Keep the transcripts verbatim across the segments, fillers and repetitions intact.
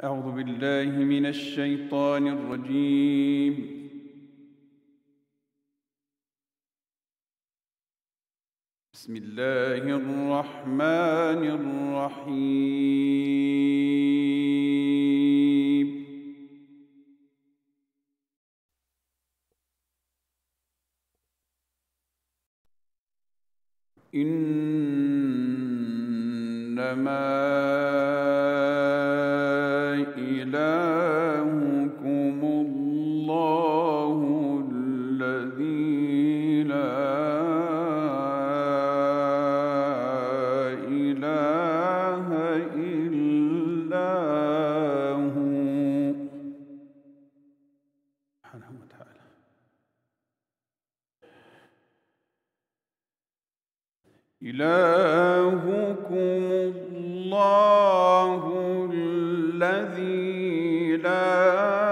أعوذ بالله من الشيطان الرجيم. بسم الله الرحمن الرحيم. إنما إلهكم الله الذي لا إله إلا هو سبحانه وتعالى. إلهكم الله الذي لا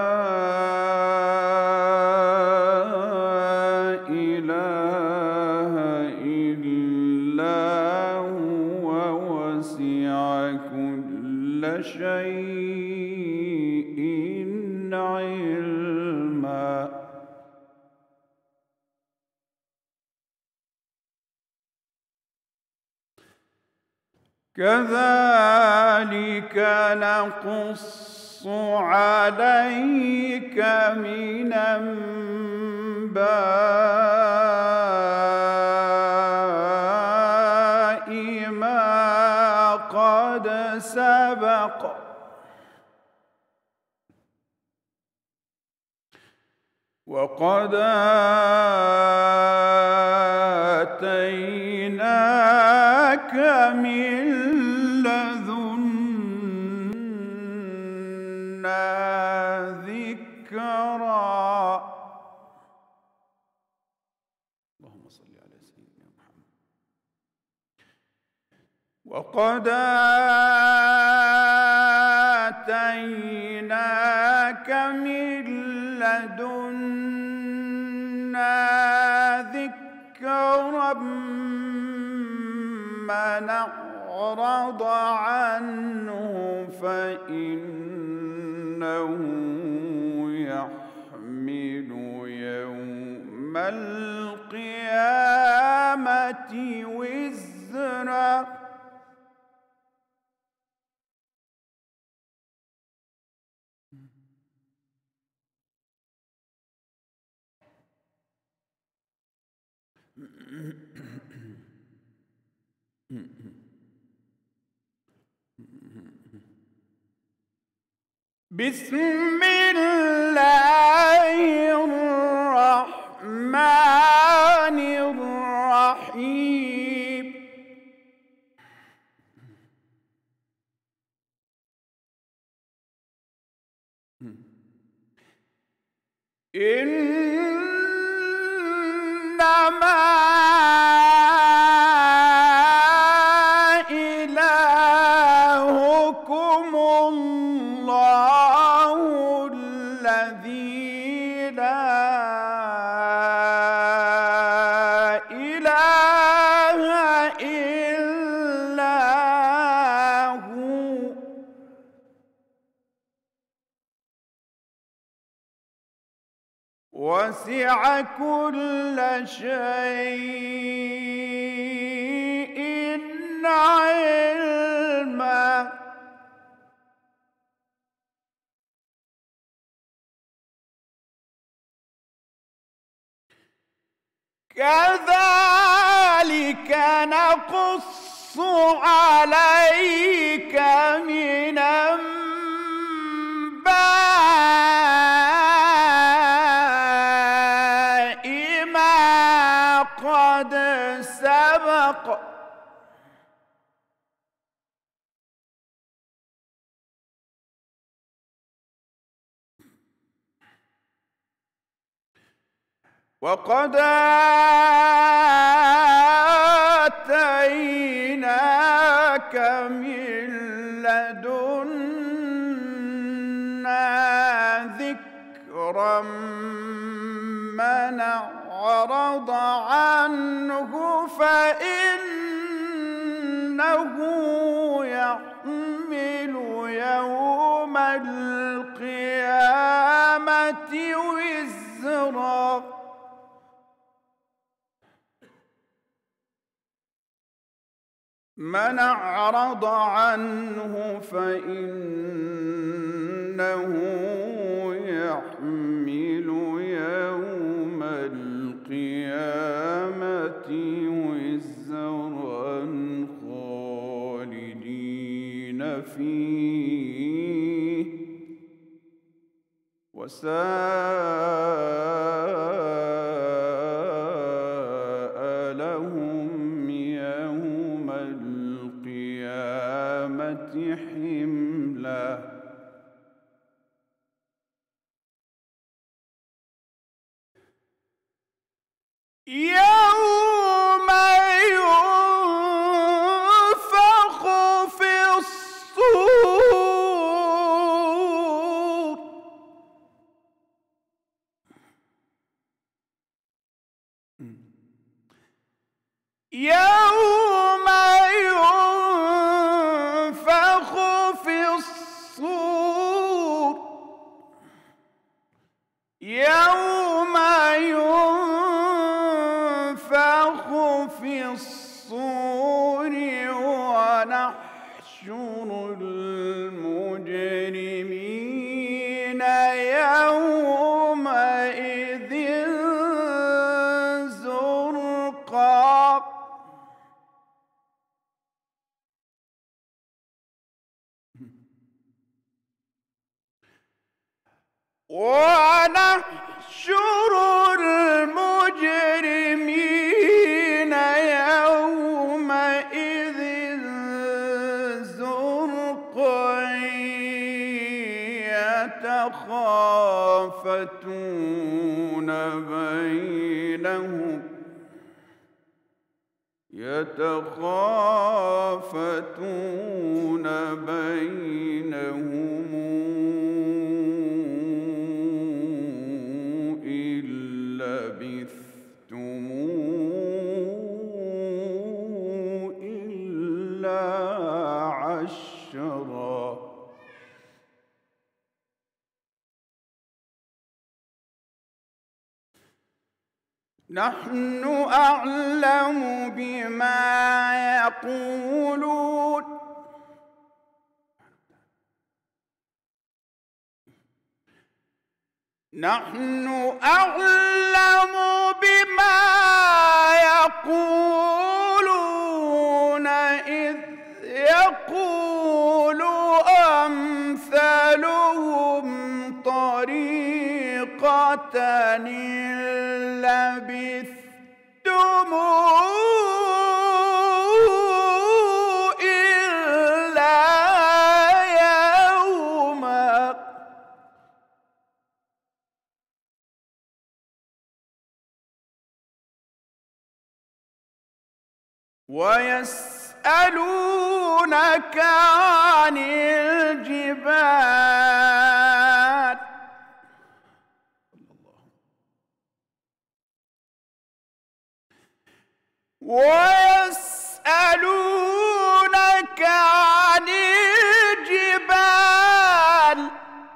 إله إلا هو وسع كل شيء علما. كذلك نقص عليك من أنباء ما قد سبق وقد آتيناك من لدنا ذكرا. اللهم صل على سيدنا محمد. وقد آتيناك من لدنا ذكرا. من أعرض عنه فإنه يحمل يوم القيامة وزرا. بسم الله الرحمن الرحيم. إنما إلهكم الله الذي لا إله إلا هو وسع كل شيء علما. كذلك نقص عليك من أنباء ما قد سبق وقد آتيناك من لدنا ذكرا. من أعرض عنه فإنه يحمل يوم من أعرض عنه فإنه يحمل يوم القيامة وزرا خالدين فيه وساء لهم يوم القيامة حملا. يوم ينفخ في الصور يوم ينفخ في الصور يوم ينفخ في الصور ونحشر المجرمين يومئذ زرقا. ونحشر المجرمين يومئذ زرقا يتخافتون بينهم يتخافتون بينهم إن لبثتم إلا عشرا. نحن أعلم بما يقولون نحن أعلم بما يقولون إذ يقول أمثلهم طريقة إن لبثتم إلا يوما. ويسألونك عن الجبال ويسألونك عن الجبال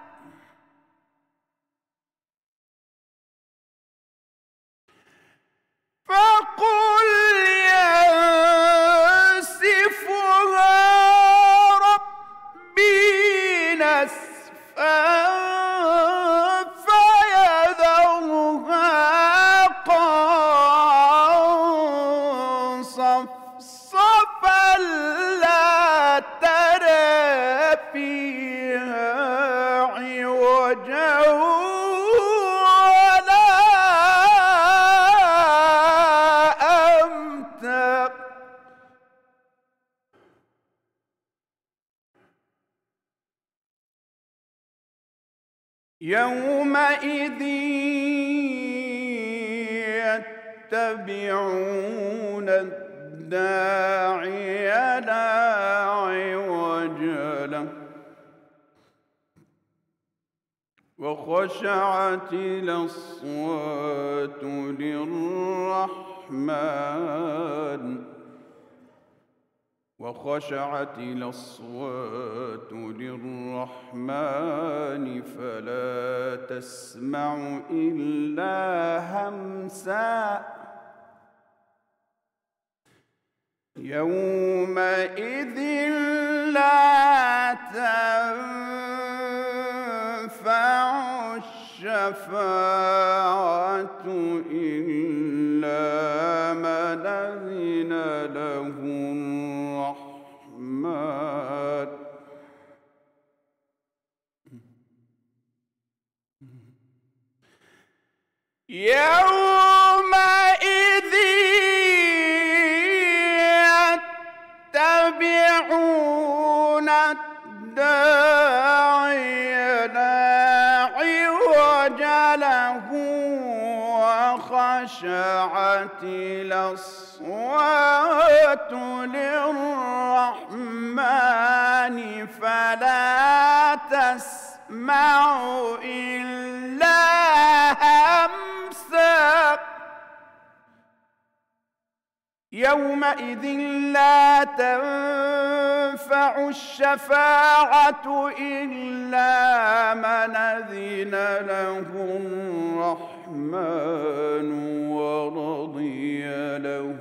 فقل ينسفها ربي نسفا فيذرها قاعا صفصفا لا ترى فيها عوجا ولا أمتا. يومئذ يتبعون الداعي لا عوج له وخشعت الأصوات للرحمن وخشعت الأصوات للرحمن فلا تسمع إلا همسا يومئذ لا تنفع الشفاعة إلا من أذن له الرحمن يومئذ يتبعون الداعي لا عوج له وخشعت الأصوات للرحمن فلا تسمع إلا همسا يومئذ لا تنفع الشفاعة إلا من أذن له الرحمن ورضي له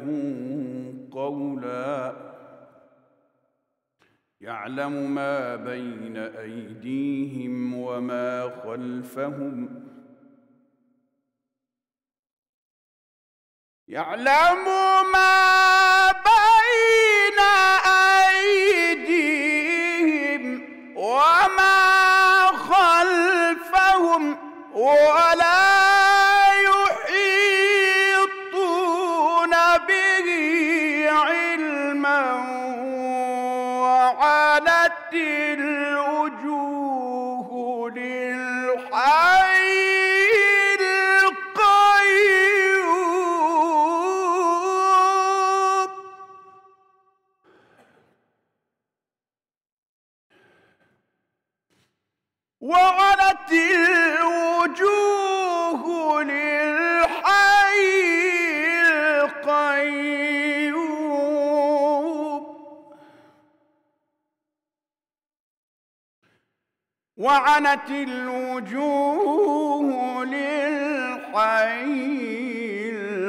قولا يعلم ما بين أيديهم وما خلفهم يعلم ما بين أيديهم وما خلفهم ولا يحيطون به علما وعنت الوجوه للحي وعنت الوجوه للحي القيوم وعنت الوجوه للحي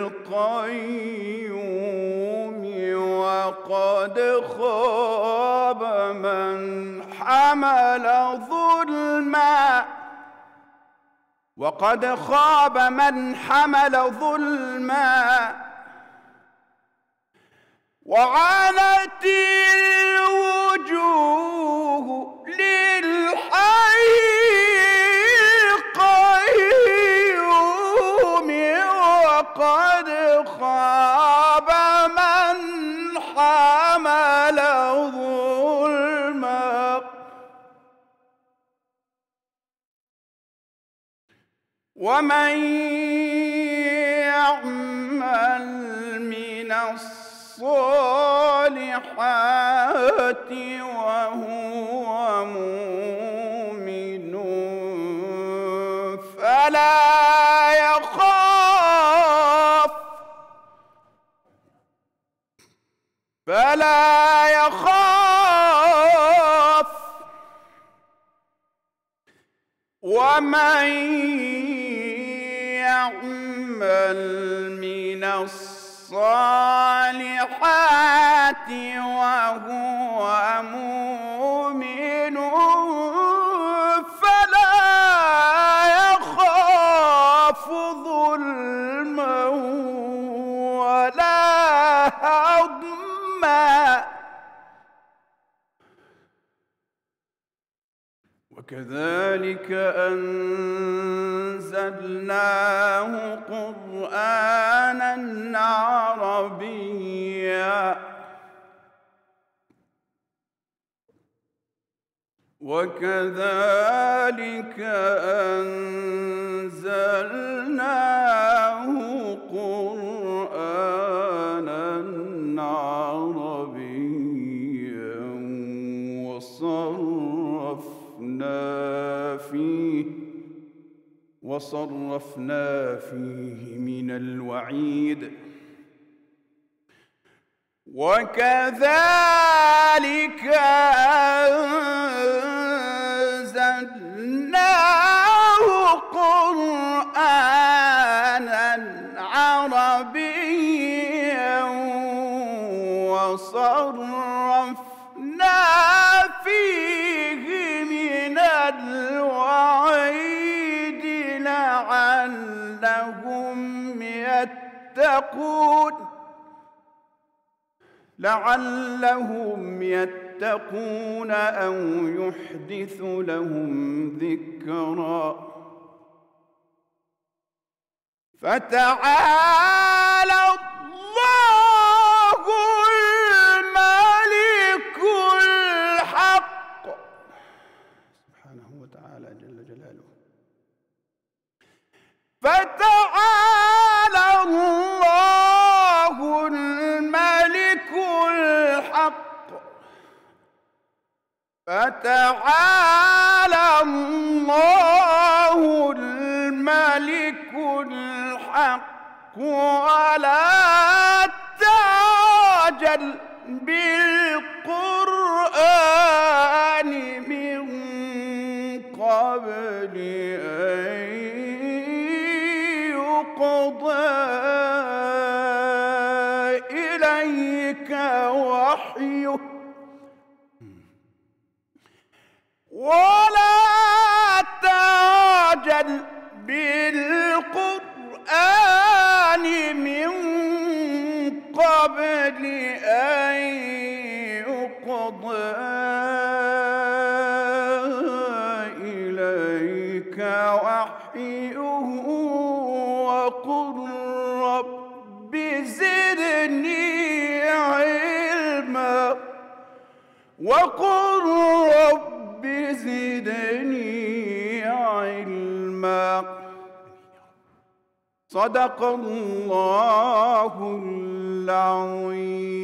القيوم وقد خاب من حمل ظلما وقد خاب من حمل ظلما وعنت الوجوه للحي القيوم وقد خاب من حمل ظلما ومن يعمل من الصالحات وهو مؤمن فلا يخاف فلا يخاف ومن يعمل من الصالحات وهو مؤمن فلا يخاف ظلما ولا هضما وكذلك أنزلناه قرآناً عربياً وكذلك أنزلناه قرآناً عربياً وصرفنا فيه وصرفنا فيه من الوعيد وكذلك أنزلناه قرآناً عربياً وصرفنا يتقون لعلهم يتقون أو يحدث لهم ذكرا فتعالى الله الملك الحق سبحانه وتعالى جل جلاله. فتعالى الله الملك الحق فتعالى الله الملك الحق ولا تعجل بالقرآن من قبل أن يقضى إليك وحيه ولا تعجل بالقرآن من قبل أن يقضى إليك وحيه وقل رب زدني علما وقل رب زدني علما. صدق الله العظيم.